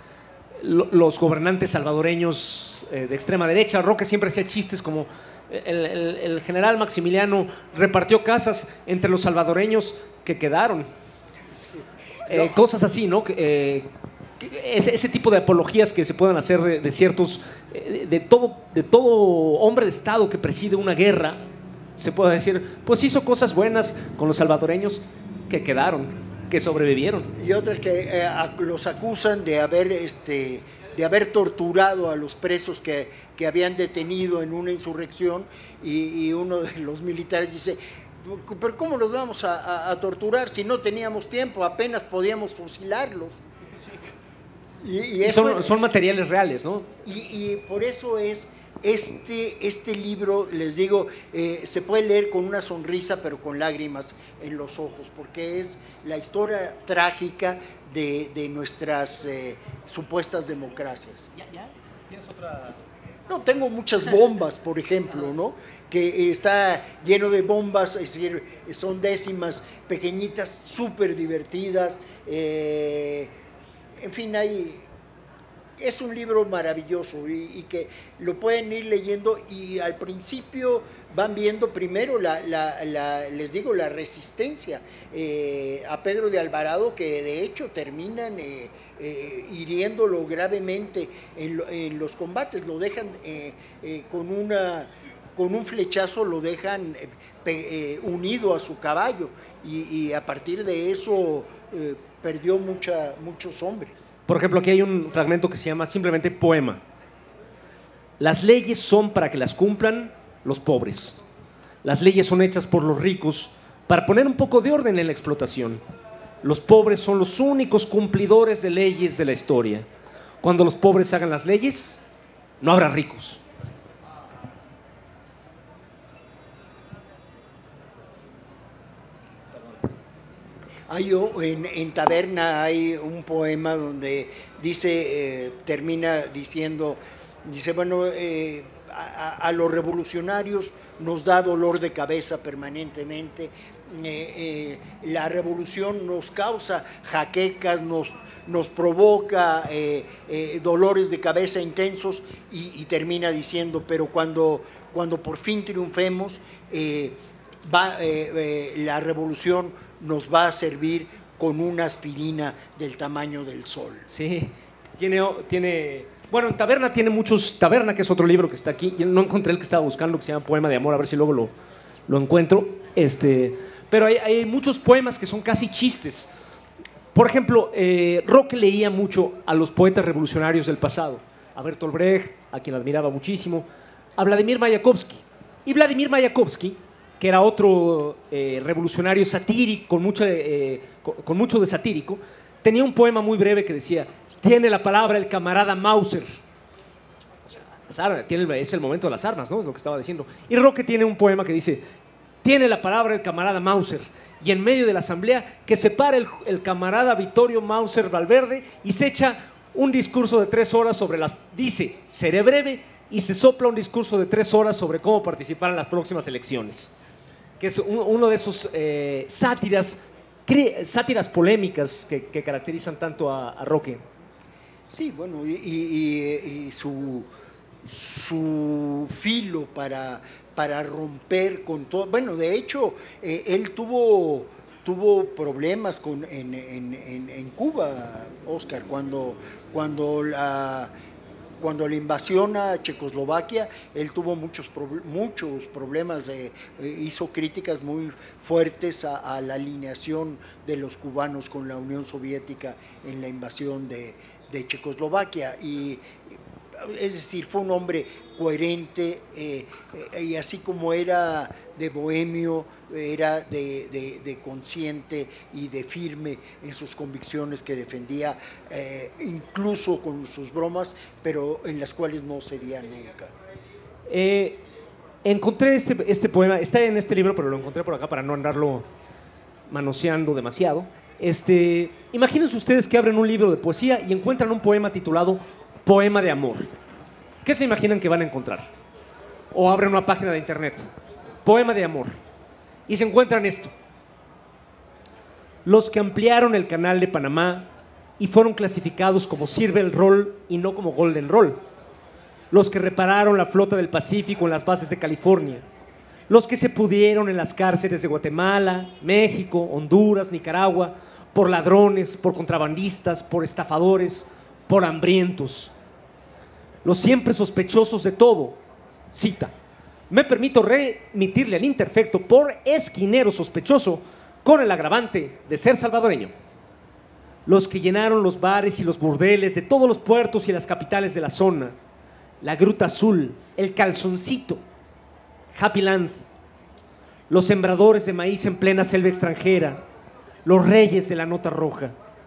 los gobernantes salvadoreños eh, de extrema derecha. Roque siempre hacía chistes como el, el, el general Maximiliano repartió casas entre los salvadoreños que quedaron. Eh, no. Cosas así, ¿no? Eh, ese, ese tipo de apologías que se puedan hacer de, de ciertos, eh, de, todo, de todo hombre de Estado que preside una guerra, se puede decir, pues hizo cosas buenas con los salvadoreños que quedaron, que sobrevivieron. Y otras que eh, los acusan de haber, este, de haber torturado a los presos que, que habían detenido en una insurrección, y, y uno de los militares dice, pero ¿cómo los vamos a, a, a torturar si no teníamos tiempo? Apenas podíamos fusilarlos. Y, y eso, son, son materiales reales, ¿no? Y, y por eso es... Este, este libro, les digo, eh, se puede leer con una sonrisa, pero con lágrimas en los ojos, porque es la historia trágica de, de nuestras eh, supuestas democracias. ¿Ya? ¿Ya? ¿Tienes otra...? No, tengo muchas bombas, por ejemplo, ¿no? Que está lleno de bombas, es decir, son décimas pequeñitas, súper divertidas, eh, en fin, hay... Es un libro maravilloso y, y que lo pueden ir leyendo, y al principio van viendo primero, la, la, la, les digo, la resistencia eh, a Pedro de Alvarado, que de hecho terminan eh, eh, hiriéndolo gravemente en, en los combates, lo dejan eh, eh, con, una, con un flechazo, lo dejan eh, eh, unido a su caballo, y, y a partir de eso eh, perdió mucha, muchos hombres. Por ejemplo, aquí hay un fragmento que se llama simplemente poema. Las leyes son para que las cumplan los pobres. Las leyes son hechas por los ricos para poner un poco de orden en la explotación. Los pobres son los únicos cumplidores de leyes de la historia. Cuando los pobres hagan las leyes, no habrá ricos. Hay, en, en Taberna hay un poema donde dice, eh, termina diciendo, dice, bueno, eh, a, a los revolucionarios nos da dolor de cabeza permanentemente, eh, eh, la revolución nos causa jaquecas, nos, nos provoca eh, eh, dolores de cabeza intensos y, y termina diciendo, pero cuando, cuando por fin triunfemos, eh, va, eh, eh, la revolución nos va a servir con una aspirina del tamaño del sol. Sí, tiene, tiene, bueno, en Taberna tiene muchos, Taberna, que es otro libro que está aquí, yo no encontré el que estaba buscando, que se llama Poema de Amor, a ver si luego lo, lo encuentro, este, pero hay, hay muchos poemas que son casi chistes. Por ejemplo, eh, Roque leía mucho a los poetas revolucionarios del pasado, a Bertolt Brecht, a quien admiraba muchísimo, a Vladimir Mayakovsky. Y Vladimir Mayakovsky, que era otro eh, revolucionario satírico, con, mucha, eh, con, con mucho de satírico, tenía un poema muy breve que decía, tiene la palabra el camarada Mauser. O sea, tiene, es el momento de las armas, ¿no? Es lo que estaba diciendo. Y Roque tiene un poema que dice, tiene la palabra el camarada Mauser. Y en medio de la asamblea, que se para el, el camarada Vittorio Mauser Valverde y se echa un discurso de tres horas sobre las... Dice, seré breve, y se sopla un discurso de tres horas sobre cómo participar en las próximas elecciones. Que es un, uno de esos eh, sátiras, sátiras polémicas que, que caracterizan tanto a, a Roque. Sí, bueno, y, y, y su, su filo para, para romper con todo. Bueno, de hecho, eh, él tuvo, tuvo problemas con, en, en, en, en Cuba, Oscar, cuando, cuando la... Cuando la invasión a Checoslovaquia, él tuvo muchos, muchos problemas, eh, hizo críticas muy fuertes a, a la alineación de los cubanos con la Unión Soviética en la invasión de, de Checoslovaquia. Y, es decir, fue un hombre coherente eh, eh, y así como era de bohemio, era de, de, de consciente y de firme en sus convicciones que defendía, eh, incluso con sus bromas, pero en las cuales no cedía nunca. Eh, encontré este, este poema, está en este libro, pero lo encontré por acá para no andarlo manoseando demasiado. Este, imagínense ustedes que abren un libro de poesía y encuentran un poema titulado Poema de Amor. ¿Qué se imaginan que van a encontrar? O abren una página de internet, Poema de Amor, y se encuentran esto: los que ampliaron el canal de Panamá y fueron clasificados como Silver Roll y no como Golden Roll, los que repararon la flota del Pacífico en las bases de California, los que se pudrieron en las cárceles de Guatemala, México, Honduras, Nicaragua, por ladrones, por contrabandistas, por estafadores, por hambrientos, los siempre sospechosos de todo. Cita: me permito remitirle al interfecto por esquinero sospechoso con el agravante de ser salvadoreño. Los que llenaron los bares y los burdeles de todos los puertos y las capitales de la zona, la Gruta Azul, el Calzoncito, Happy Land, los sembradores de maíz en plena selva extranjera, los reyes de la nota roja,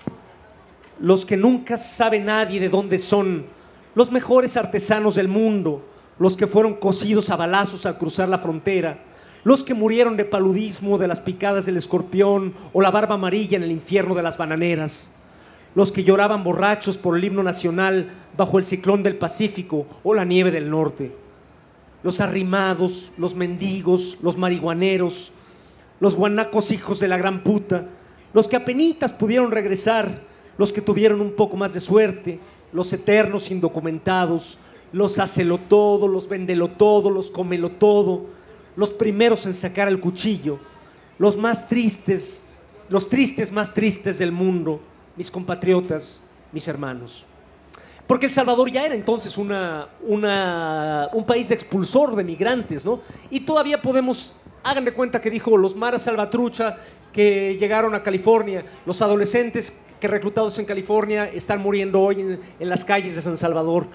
los que nunca sabe nadie de dónde son, los mejores artesanos del mundo, los que fueron cosidos a balazos al cruzar la frontera, los que murieron de paludismo, de las picadas del escorpión o la barba amarilla en el infierno de las bananeras, los que lloraban borrachos por el himno nacional bajo el ciclón del Pacífico o la nieve del norte, los arrimados, los mendigos, los marihuaneros, los guanacos hijos de la gran puta, los que apenitas pudieron regresar, los que tuvieron un poco más de suerte, los eternos indocumentados, los hacelo todo, los vendelo todo, los comelo todo, los primeros en sacar el cuchillo, los más tristes, los tristes más tristes del mundo, mis compatriotas, mis hermanos. Porque El Salvador ya era entonces una, una, un país expulsor de migrantes, ¿no? Y todavía podemos, hagan de cuenta que dijo los maras salvatrucha que llegaron a California, los adolescentes que reclutados en California están muriendo hoy en, en las calles de San Salvador,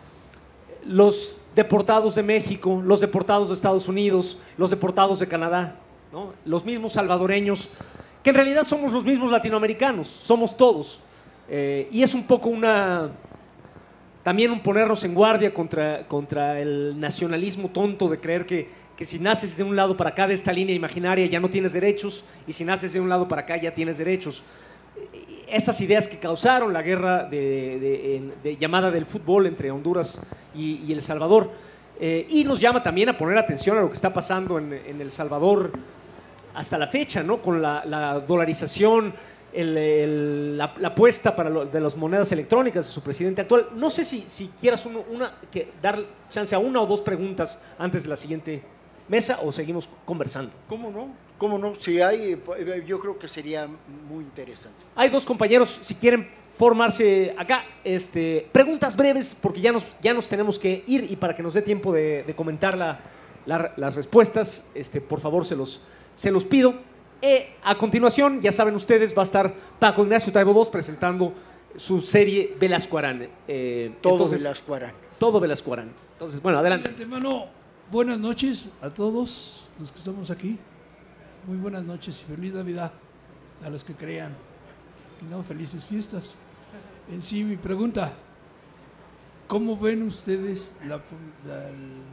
los deportados de México, los deportados de Estados Unidos, los deportados de Canadá, ¿no? Los mismos salvadoreños que en realidad somos los mismos latinoamericanos, somos todos. Eh, y es un poco una, también un ponernos en guardia contra, contra el nacionalismo tonto de creer que, que si naces de un lado para acá de esta línea imaginaria ya no tienes derechos, y si naces de un lado para acá ya tienes derechos. Esas ideas que causaron la guerra de, de, de, de llamada del fútbol entre Honduras y, y El Salvador. Eh, y nos llama también a poner atención a lo que está pasando en, en El Salvador hasta la fecha, ¿no? Con la, la dolarización, el, el, la, la apuesta para lo, de las monedas electrónicas de su presidente actual. No sé si, si quieras uno, una, que dar chance a una o dos preguntas antes de la siguiente mesa o seguimos conversando. ¿Cómo no? ¿Cómo no? Si hay, yo creo que sería muy interesante. Hay dos compañeros, si quieren formarse acá, este, preguntas breves, porque ya nos, ya nos tenemos que ir, y para que nos dé tiempo de, de comentar la, la, las respuestas, este, por favor se los, se los pido. Eh, a continuación, ya saben ustedes, va a estar Paco Ignacio Taibo dos presentando su serie Velasco Arán. Eh, todo entonces, Velasco Arán. Todo Velasco Arán. Entonces, bueno, adelante. De antemano, buenas noches a todos los que estamos aquí. Muy buenas noches y feliz Navidad a los que crean. Y no, felices fiestas. En sí, mi pregunta, ¿cómo ven ustedes la, la,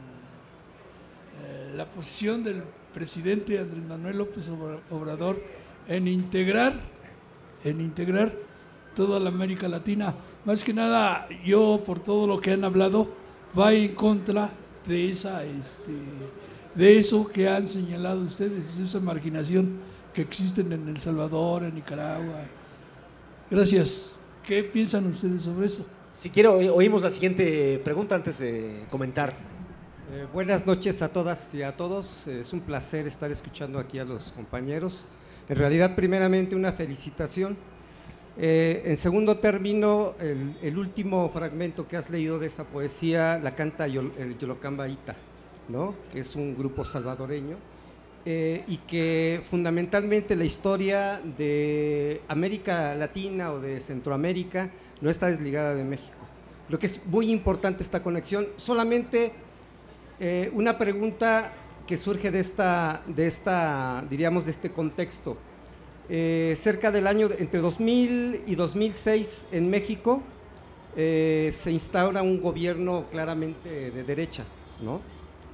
la posición del presidente Andrés Manuel López Obrador en integrar, en integrar toda la América Latina? Más que nada, yo, por todo lo que han hablado, va en contra de esa, este, de eso que han señalado ustedes, esa marginación que existe en El Salvador, en Nicaragua. Gracias. ¿Qué piensan ustedes sobre eso? Si quiere, oímos la siguiente pregunta antes de comentar. Eh, buenas noches a todas y a todos. Es un placer estar escuchando aquí a los compañeros. En realidad, primeramente, una felicitación. Eh, en segundo término, el, el último fragmento que has leído de esa poesía la canta Yol, el Yolocamba Ita, ¿no? Que es un grupo salvadoreño, eh, y que fundamentalmente la historia de América Latina o de Centroamérica no está desligada de México. Creo que es muy importante esta conexión. Solamente eh, una pregunta que surge de esta, de esta, diríamos, de este contexto. Eh, cerca del año, entre dos mil y dos mil seis en México, eh, se instaura un gobierno claramente de derecha, ¿no?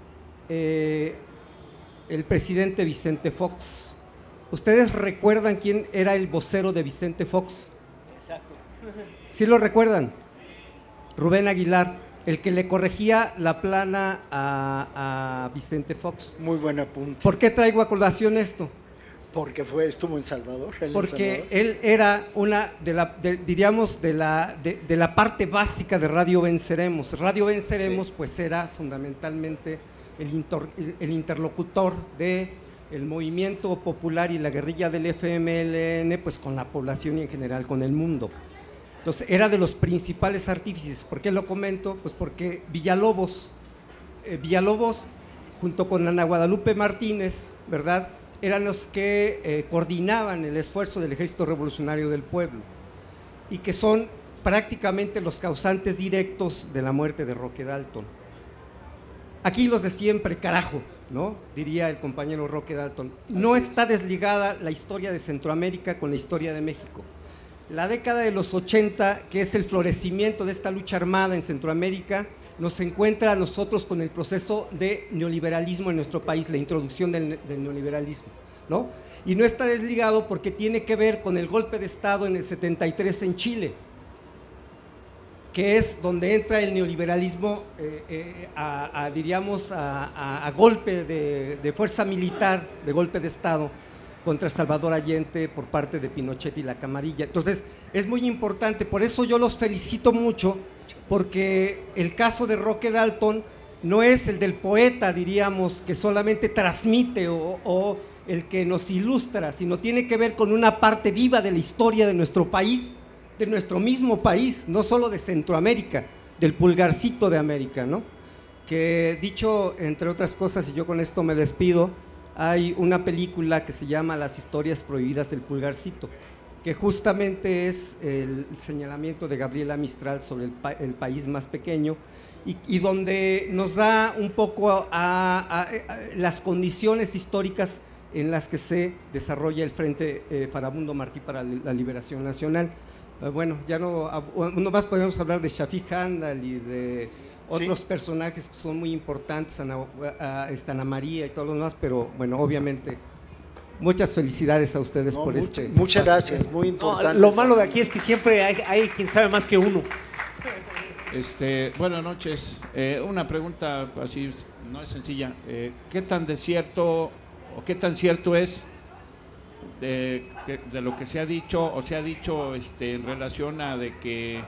Eh, el presidente Vicente Fox. ¿Ustedes recuerdan quién era el vocero de Vicente Fox? Exacto. ¿Sí lo recuerdan? Rubén Aguilar, el que le corregía la plana a, a Vicente Fox. Muy buen apunte. ¿Por qué traigo a colación esto? Porque fue, estuvo en Salvador. Porque Salvador. él era una de la, de, diríamos, de la, de, de la parte básica de Radio Venceremos. Radio Venceremos, sí, pues era fundamentalmente el, inter, el interlocutor de el movimiento popular y la guerrilla del F M L N, pues con la población y en general con el mundo. Entonces era de los principales artífices. ¿Por qué lo comento? Pues porque Villalobos, eh, Villalobos junto con Ana Guadalupe Martínez, ¿verdad?, eran los que eh, coordinaban el esfuerzo del Ejército Revolucionario del Pueblo y que son prácticamente los causantes directos de la muerte de Roque Dalton. Aquí los de siempre, carajo, ¿no?, diría el compañero Roque Dalton. No está desligada la historia de Centroamérica con la historia de México. La década de los ochenta, que es el florecimiento de esta lucha armada en Centroamérica, nos encuentra a nosotros con el proceso de neoliberalismo en nuestro país, la introducción del, del neoliberalismo, ¿no? Y no está desligado porque tiene que ver con el golpe de Estado en el setenta y tres en Chile, que es donde entra el neoliberalismo, eh, eh, a, a, diríamos, a, a, a golpe de, de fuerza militar, de golpe de Estado, contra Salvador Allende por parte de Pinochet y la Camarilla. Entonces, es muy importante, por eso yo los felicito mucho, porque el caso de Roque Dalton no es el del poeta, diríamos, que solamente transmite o, o el que nos ilustra, sino tiene que ver con una parte viva de la historia de nuestro país, de nuestro mismo país, no solo de Centroamérica, del pulgarcito de América, ¿no? Que dicho, entre otras cosas, y yo con esto me despido, hay una película que se llama Las historias prohibidas del pulgarcito, que justamente es el señalamiento de Gabriela Mistral sobre el, pa el país más pequeño y, y donde nos da un poco a, a, a las condiciones históricas en las que se desarrolla el Frente eh, Farabundo Martí para la Liberación Nacional. Eh, bueno, ya no, no más podemos hablar de Shafiq Handal y de otros sí. personajes que son muy importantes, Ana, a, a Ana María y todos los demás, pero bueno, obviamente, muchas felicidades a ustedes no, por much, este. Muchas gracias, muy importante. No, lo malo de aquí es que siempre hay, hay quien sabe más que uno. Este, buenas noches. Eh, una pregunta así, no es sencilla. Eh, ¿Qué tan desierto o qué tan cierto es de, de, de lo que se ha dicho o se ha dicho este, en relación a de que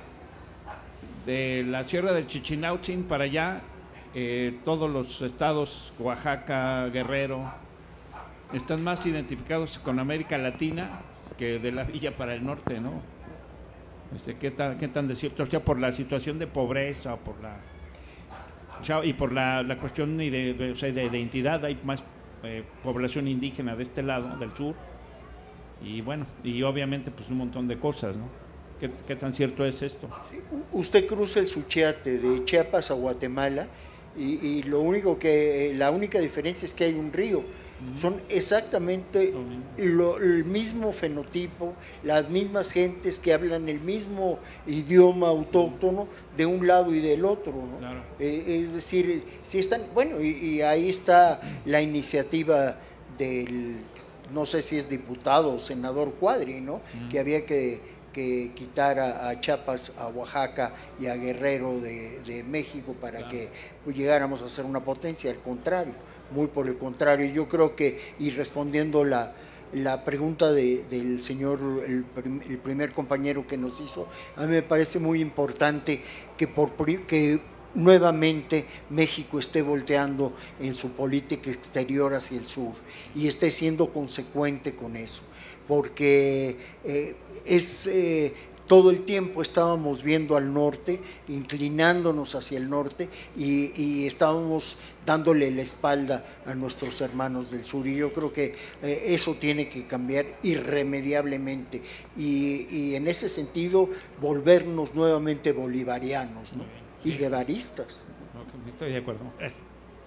de la Sierra del Chichinautzin para allá, eh, todos los estados, Oaxaca, Guerrero, están más identificados con América Latina que de la villa para el norte, ¿no? Este, ¿qué tan, qué tan desierto? O sea, por la situación de pobreza, por la, o sea, y por la, la cuestión de, de, o sea, de identidad, hay más eh, población indígena de este lado, del sur, y bueno, y obviamente pues un montón de cosas, ¿no? ¿Qué, qué tan cierto es esto? Sí, usted cruza el Suchiate de Chiapas a Guatemala y, y lo único que, la única diferencia es que hay un río. Son exactamente lo, el mismo fenotipo, las mismas gentes que hablan el mismo idioma autóctono de un lado y del otro, ¿no? Claro. Eh, es decir, si están, bueno, y, y ahí está la iniciativa del, no sé si es diputado o senador Cuadri, ¿no? Uh-huh. Que había que, que quitar a, a Chiapas, a Oaxaca y a Guerrero de, de México para claro. que pues, llegáramos a ser una potencia, al contrario. Muy por el contrario, yo creo que, y respondiendo la, la pregunta de, del señor, el, el primer compañero que nos hizo, a mí me parece muy importante que, por, que nuevamente México esté volteando en su política exterior hacia el sur y esté siendo consecuente con eso, porque eh, es... Eh, todo el tiempo estábamos viendo al norte, inclinándonos hacia el norte y, y estábamos dándole la espalda a nuestros hermanos del sur y yo creo que eh, eso tiene que cambiar irremediablemente y, y en ese sentido volvernos nuevamente bolivarianos, ¿no? Y guevaristas. Okay, estoy de acuerdo. Gracias.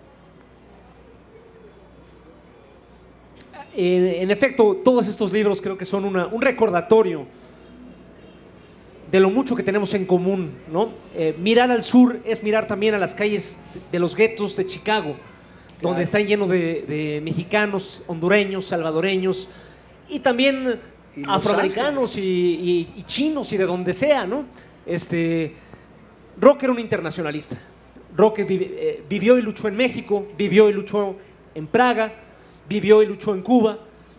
En, en efecto, todos estos libros creo que son una, un recordatorio de lo mucho que tenemos en común, ¿no? Eh, mirar al sur es mirar también a las calles de los guetos de Chicago, claro. donde están llenos de, de mexicanos, hondureños, salvadoreños y también y afroamericanos y, y, y chinos y de donde sea, ¿no? Este, Roque era un internacionalista. Roque vi, eh, vivió y luchó en México, vivió y luchó en Praga, vivió y luchó en Cuba,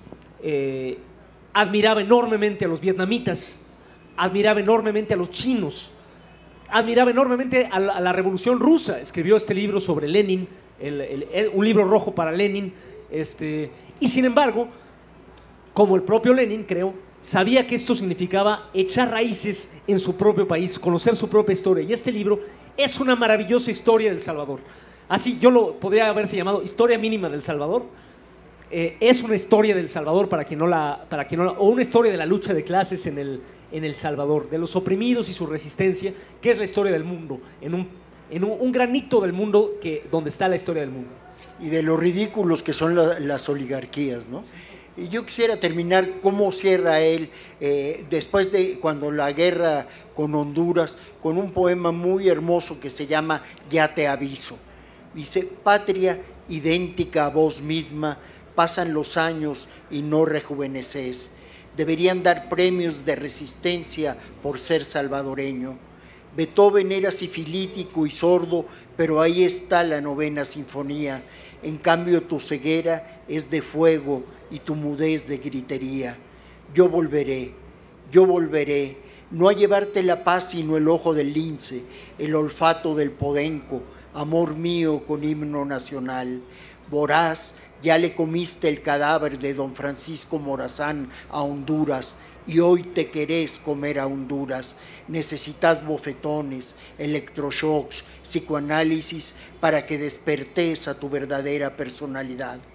eh, admiraba enormemente a los vietnamitas, admiraba enormemente a los chinos, admiraba enormemente a la, a la Revolución Rusa. Escribió este libro sobre Lenin, el, el, el, un libro rojo para Lenin, este, y sin embargo, como el propio Lenin, creo, sabía que esto significaba echar raíces en su propio país, conocer su propia historia, y este libro es una maravillosa historia del Salvador. Así yo lo podría haberse llamado Historia Mínima del Salvador. Eh, es una historia del Salvador para quien no la, para quien no la, o una historia de la lucha de clases en el en El Salvador, de los oprimidos y su resistencia, que es la historia del mundo, en un, en un, un granito del mundo que, donde está la historia del mundo. Y de lo ridículos que son la, las oligarquías, ¿no? Y yo quisiera terminar cómo cierra él, eh, después de cuando la guerra con Honduras, con un poema muy hermoso que se llama Ya te aviso. Dice, patria idéntica a vos misma, pasan los años y no rejuveneces. Deberían dar premios de resistencia por ser salvadoreño. Beethoven era sifilítico y sordo, pero ahí está la novena sinfonía. En cambio tu ceguera es de fuego y tu mudez de gritería. Yo volveré, yo volveré, no a llevarte la paz sino el ojo del lince, el olfato del podenco, amor mío con himno nacional. Voraz, ya le comiste el cadáver de don Francisco Morazán a Honduras y hoy te querés comer a Honduras. Necesitas bofetones, electroshocks, psicoanálisis para que despertes a tu verdadera personalidad.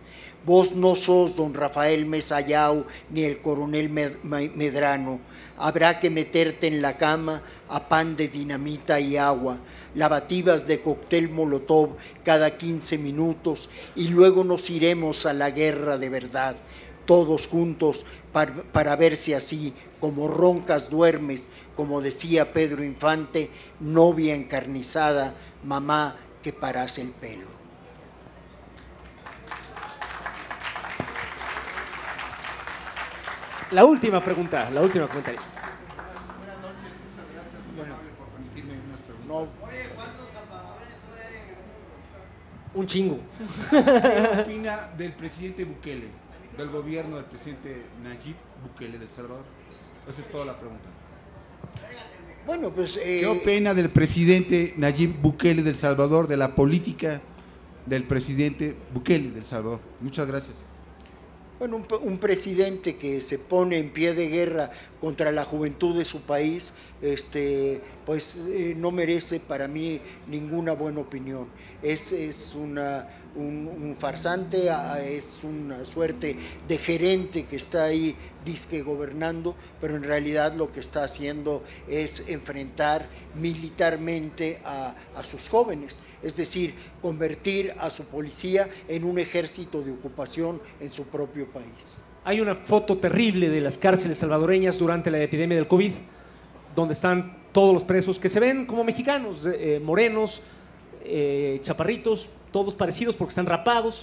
Vos no sos don Rafael Mesayao ni el coronel Medrano. Habrá que meterte en la cama a pan de dinamita y agua, lavativas de cóctel molotov cada quince minutos y luego nos iremos a la guerra de verdad, todos juntos para, para ver si así, como roncas duermes, como decía Pedro Infante, novia encarnizada, mamá que parase el pelo. La última pregunta, la última pregunta. Buenas noches, muchas gracias, muy amable por permitirme unas preguntas. No. Oye, ¿cuántos salvadores Un chingo. ¿Qué opina del presidente Bukele, del gobierno del presidente Nayib Bukele de El Salvador? Esa es toda la pregunta. Bueno, pues... Eh, ¿Qué opina del presidente Nayib Bukele de El Salvador, de la política del presidente Bukele de El Salvador? Muchas gracias. Bueno, un, un presidente que se pone en pie de guerra contra la juventud de su país, este, pues eh, no merece para mí ninguna buena opinión. Es, es una, un, un farsante, es una suerte de gerente que está ahí disque gobernando, pero en realidad lo que está haciendo es enfrentar militarmente a, a sus jóvenes, es decir, convertir a su policía en un ejército de ocupación en su propio país. Hay una foto terrible de las cárceles salvadoreñas durante la epidemia del COVID, donde están todos los presos que se ven como mexicanos, eh, morenos, eh, chaparritos, todos parecidos porque están rapados,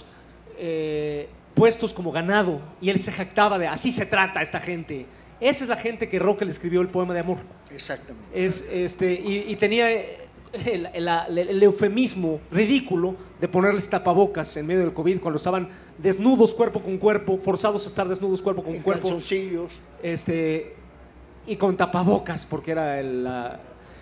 eh, puestos como ganado, y él se jactaba de así se trata a esta gente. Esa es la gente que Roque le escribió el poema de amor. Exactamente. Es, este, y, y tenía el, el, el, el eufemismo ridículo de ponerles tapabocas en medio del COVID cuando estaban desnudos cuerpo con cuerpo, forzados a estar desnudos cuerpo con en cuerpo. calzoncillos. Este, y con tapabocas, porque era el... la,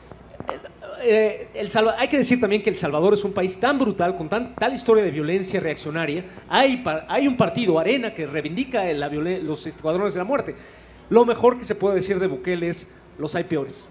el, eh, el Salvador. Hay que decir también que El Salvador es un país tan brutal, con tan, tal historia de violencia reaccionaria. Hay, hay un partido, Arena, que reivindica la violen, los escuadrones de la muerte. Lo mejor que se puede decir de Bukele es, los hay peores.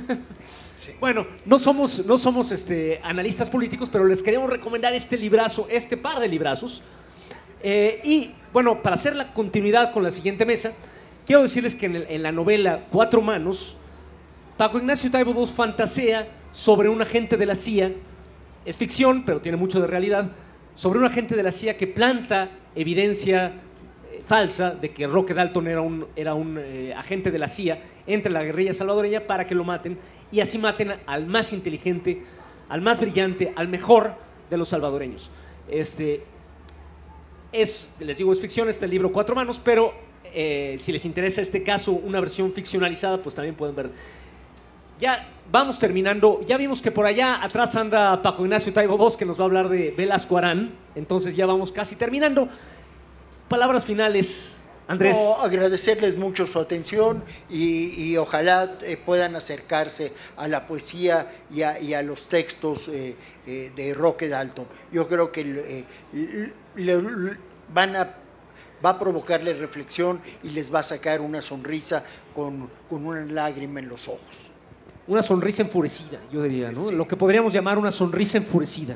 Sí. Bueno, no somos, no somos este, analistas políticos, pero les queremos recomendar este librazo, este par de librazos. Eh, y bueno, para hacer la continuidad con la siguiente mesa, quiero decirles que en, el, en la novela Cuatro Manos, Paco Ignacio Taibo dos fantasea sobre un agente de la C I A, es ficción, pero tiene mucho de realidad, sobre un agente de la C I A que planta evidencia eh, falsa de que Roque Dalton era un, era un eh, agente de la C I A entre la guerrilla salvadoreña para que lo maten, y así maten al más inteligente, al más brillante, al mejor de los salvadoreños. Este, es, les digo, es ficción este libro Cuatro Manos, pero eh, si les interesa este caso, una versión ficcionalizada, pues también pueden ver. Ya vamos terminando. Ya vimos que por allá atrás anda Paco Ignacio Taibo dos, que nos va a hablar de Velasco Arán. Entonces ya vamos casi terminando. Palabras finales, Andrés. No, agradecerles mucho su atención y, y ojalá eh, puedan acercarse a la poesía y a, y a los textos eh, eh, de Roque Dalton. Yo creo que eh, le, le, van a, va a provocarles reflexión y les va a sacar una sonrisa con, con una lágrima en los ojos. Una sonrisa enfurecida, yo diría, ¿no? Sí. Lo que podríamos llamar una sonrisa enfurecida.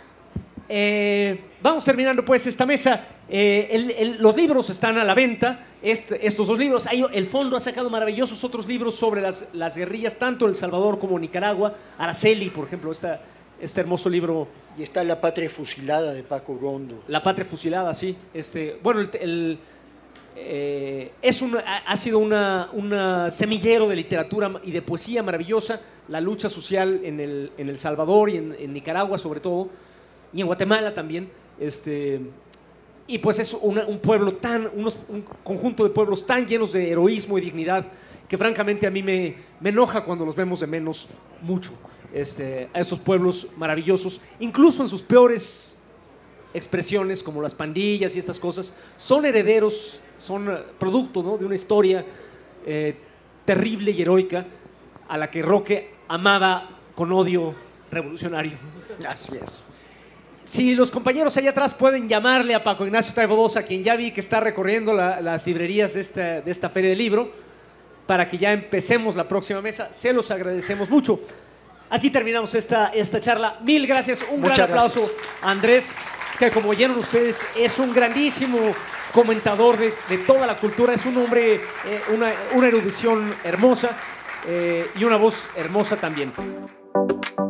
Eh, vamos terminando pues esta mesa. Eh, el, el, los libros están a la venta, este, estos dos libros. Hay, el Fondo ha sacado maravillosos otros libros sobre las, las guerrillas, tanto en El Salvador como en Nicaragua. Araceli, por ejemplo, esta, este hermoso libro. Y está La Patria Fusilada de Paco Rondo. La Patria Fusilada, sí. Este, bueno, el... el Eh, es un, ha sido una, una semillero de literatura y de poesía maravillosa, la lucha social en El, en el Salvador y en, en Nicaragua sobre todo, y en Guatemala también, este, y pues es una, un pueblo tan, unos, un conjunto de pueblos tan llenos de heroísmo y dignidad que francamente a mí me, me enoja cuando los vemos de menos mucho, este, a esos pueblos maravillosos, incluso en sus peores expresiones como las pandillas y estas cosas, son herederos, son producto, ¿no?, de una historia eh, terrible y heroica a la que Roque amaba con odio revolucionario. Así es. Si los compañeros allá atrás pueden llamarle a Paco Ignacio Taibo dos, a quien ya vi que está recorriendo la, las librerías de esta, de esta feria del libro, para que ya empecemos la próxima mesa, se los agradecemos mucho. Aquí terminamos esta, esta charla. Mil gracias, un Muchas gran aplauso gracias. a Andrés. que como oyeron ustedes es un grandísimo comentador de, de toda la cultura, es un hombre, eh, una, una erudición hermosa eh, y una voz hermosa también.